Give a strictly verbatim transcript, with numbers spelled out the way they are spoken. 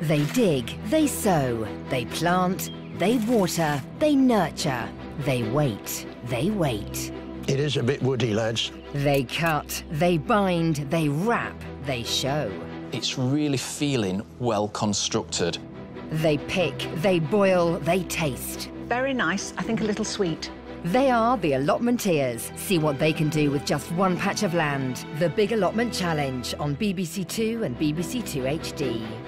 They dig, they sow, they plant, they water, they nurture, they wait, they wait. It is a bit woody, lads. They cut, they bind, they wrap, they show. It's really feeling well constructed. They pick, they boil, they taste. Very nice, I think a little sweet. They are the allotmenteers. See what they can do with just one patch of land. The Big Allotment Challenge on B B C Two and B B C Two H D.